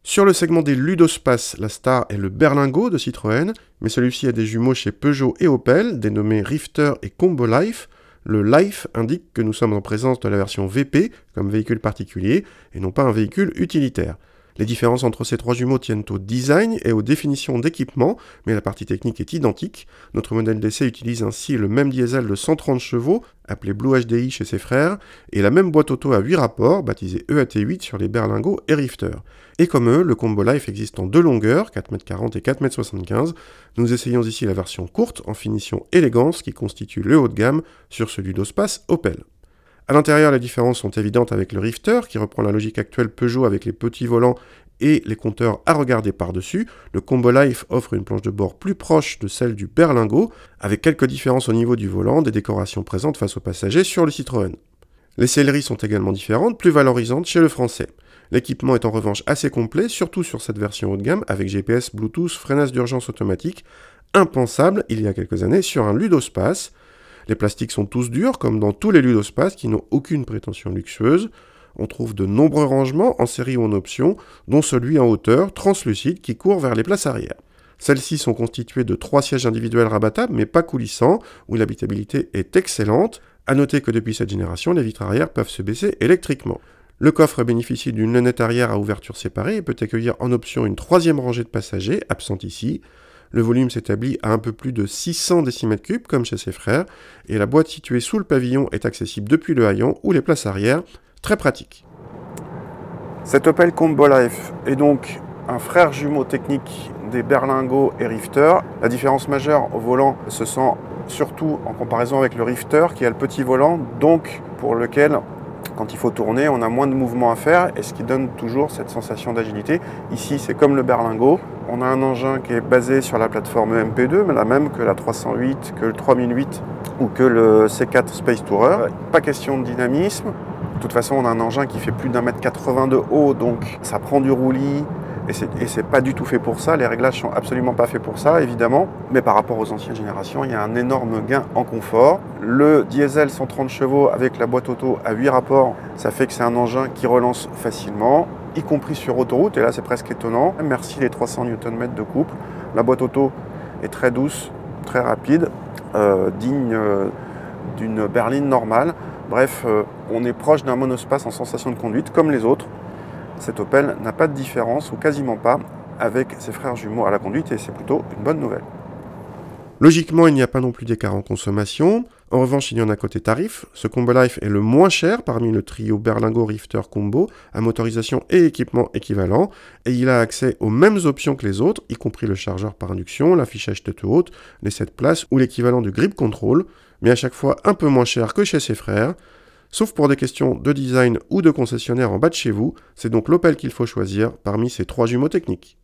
Sur le segment des ludospaces, la star est le Berlingo de Citroën, mais celui-ci a des jumeaux chez Peugeot et Opel, dénommés Rifter et Combo Life. Le Life indique que nous sommes en présence de la version VP, comme véhicule particulier, et non pas un véhicule utilitaire. Les différences entre ces trois jumeaux tiennent au design et aux définitions d'équipement, mais la partie technique est identique. Notre modèle d'essai utilise ainsi le même diesel de 130 chevaux, appelé Blue HDI chez ses frères, et la même boîte auto à 8 rapports, baptisée EAT8 sur les Berlingo et Rifter. Et comme eux, le Combo Life existe en deux longueurs, 4,40 m et 4,75 m. Nous essayons ici la version courte, en finition élégance, qui constitue le haut de gamme sur ce ludospace Opel. À l'intérieur, les différences sont évidentes avec le Rifter, qui reprend la logique actuelle Peugeot avec les petits volants et les compteurs à regarder par-dessus. Le Combo Life offre une planche de bord plus proche de celle du Berlingo, avec quelques différences au niveau du volant, des décorations présentes face aux passagers sur le Citroën. Les selleries sont également différentes, plus valorisantes chez le français. L'équipement est en revanche assez complet, surtout sur cette version haut de gamme, avec GPS, Bluetooth, freinage d'urgence automatique, impensable il y a quelques années sur un ludospace. Les plastiques sont tous durs, comme dans tous les ludospaces qui n'ont aucune prétention luxueuse. On trouve de nombreux rangements en série ou en option, dont celui en hauteur, translucide, qui court vers les places arrière. Celles-ci sont constituées de 3 sièges individuels rabattables, mais pas coulissants, où l'habitabilité est excellente. A noter que depuis cette génération, les vitres arrière peuvent se baisser électriquement. Le coffre bénéficie d'une lunette arrière à ouverture séparée et peut accueillir en option une troisième rangée de passagers, absente ici. Le volume s'établit à un peu plus de 600 décimètres cubes, comme chez ses frères, et la boîte située sous le pavillon est accessible depuis le haillon ou les places arrière, très pratique. Cet Opel Combo Life est donc un frère jumeau technique des Berlingo et Rifter. La différence majeure au volant se sent surtout en comparaison avec le Rifter, qui a le petit volant, donc pour lequel, quand il faut tourner, on a moins de mouvements à faire, et ce qui donne toujours cette sensation d'agilité. Ici, c'est comme le Berlingo. On a un engin qui est basé sur la plateforme MP2, mais la même que la 308, que le 3008 ou que le C4 Space Tourer. Pas question de dynamisme. De toute façon, on a un engin qui fait plus d'1,80 m de haut, donc ça prend du roulis. Et c'est pas du tout fait pour ça, les réglages sont absolument pas faits pour ça, évidemment. Mais par rapport aux anciennes générations, il y a un énorme gain en confort. Le diesel 130 chevaux avec la boîte auto à 8 rapports, ça fait que c'est un engin qui relance facilement, y compris sur autoroute, et là c'est presque étonnant. Merci les 300 Nm de couple. La boîte auto est très douce, très rapide, digne d'une berline normale. Bref, on est proche d'un monospace en sensation de conduite, comme les autres. Cet Opel n'a pas de différence, ou quasiment pas, avec ses frères jumeaux à la conduite, et c'est plutôt une bonne nouvelle. Logiquement, il n'y a pas non plus d'écart en consommation. En revanche, il y en a côté tarif. Ce Combo Life est le moins cher parmi le trio Berlingo Rifter Combo, à motorisation et équipement équivalent, et il a accès aux mêmes options que les autres, y compris le chargeur par induction, l'affichage tête haute, les 7 places ou l'équivalent du grip control, mais à chaque fois un peu moins cher que chez ses frères. Sauf pour des questions de design ou de concessionnaire en bas de chez vous, c'est donc l'Opel qu'il faut choisir parmi ces trois jumeaux techniques.